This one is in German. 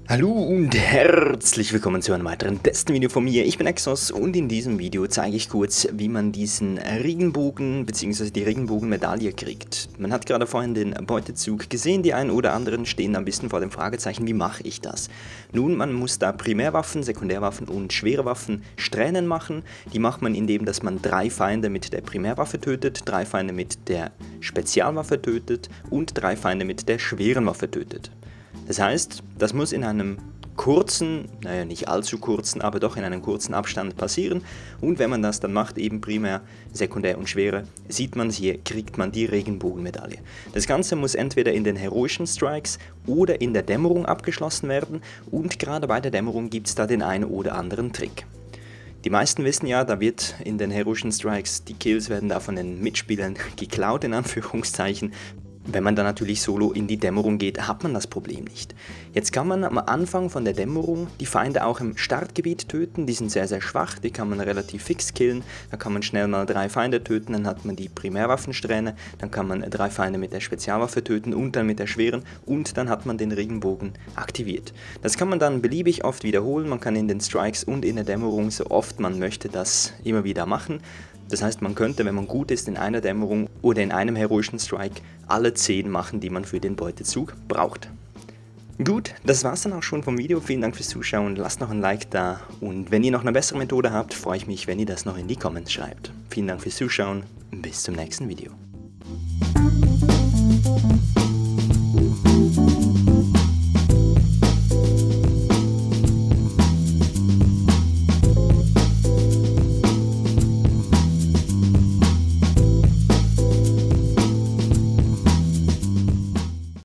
Hallo und herzlich willkommen zu einem weiteren Testenvideo von mir. Ich bin Exos und in diesem Video zeige ich kurz, wie man diesen Regenbogen bzw. die Regenbogenmedaille kriegt. Man hat gerade vorhin den Beutezug gesehen, die einen oder anderen stehen ein bisschen vor dem Fragezeichen, wie mache ich das? Nun, man muss da Primärwaffen, Sekundärwaffen und schwere Waffen Strähnen machen. Die macht man, indem dass man 3 Feinde mit der Primärwaffe tötet, 3 Feinde mit der Spezialwaffe tötet und 3 Feinde mit der schweren Waffe tötet. Das heißt, das muss in einem kurzen, naja nicht allzu kurzen, aber doch in einem kurzen Abstand passieren, und wenn man das dann macht, eben primär, sekundär und schwere, sieht man hier, kriegt man die Regenbogenmedaille. Das Ganze muss entweder in den heroischen Strikes oder in der Dämmerung abgeschlossen werden, und gerade bei der Dämmerung gibt es da den einen oder anderen Trick. Die meisten wissen ja, da wird in den heroischen Strikes, die Kills werden da von den Mitspielern geklaut, in Anführungszeichen. Wenn man dann natürlich solo in die Dämmerung geht, hat man das Problem nicht. Jetzt kann man am Anfang von der Dämmerung die Feinde auch im Startgebiet töten, die sind sehr sehr schwach, die kann man relativ fix killen, da kann man schnell mal 3 Feinde töten, dann hat man die Primärwaffensträhne, dann kann man 3 Feinde mit der Spezialwaffe töten und dann mit der schweren, und dann hat man den Regenbogen aktiviert. Das kann man dann beliebig oft wiederholen, man kann in den Strikes und in der Dämmerung so oft man möchte das immer wieder machen. Das heißt, man könnte, wenn man gut ist, in einer Dämmerung oder in einem heroischen Strike alle 10 machen, die man für den Beutezug braucht. Gut, das war's dann auch schon vom Video. Vielen Dank fürs Zuschauen, lasst noch ein Like da, und wenn ihr noch eine bessere Methode habt, freue ich mich, wenn ihr das noch in die Comments schreibt. Vielen Dank fürs Zuschauen, bis zum nächsten Video.